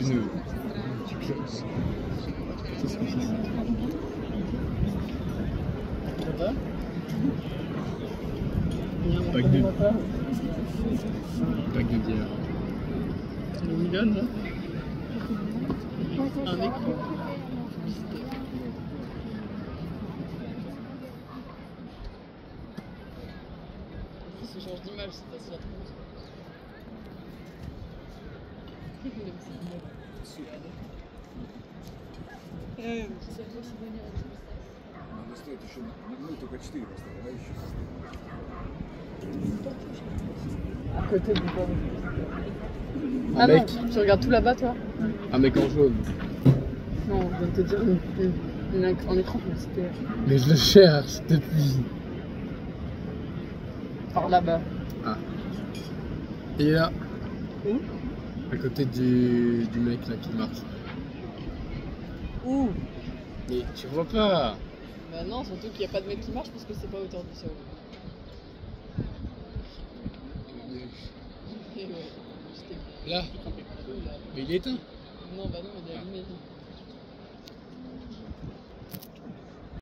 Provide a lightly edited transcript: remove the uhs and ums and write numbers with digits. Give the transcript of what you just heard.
pneus. Pack de bière. C'est le Milan, là. Un écran. Ça change d'image, c'est pas si la trouve. Надо стоит еще, ну только 4 поставить, давай еще. À côté du bord. Un mec, non, tu regardes tout là-bas, toi? un mec en jaune. Non, je viens de te dire un écran publicitaire. Mais je le cherche depuis. Par là-bas. Ah. Et là, Où? à côté du mec là qui marche. Où? Mais tu vois pas. Bah non, surtout qu'il n'y a pas de mec qui marche parce que c'est pas hauteur du sol. Et ouais, Là. Mais il est éteint. non, bah non, il est allumé.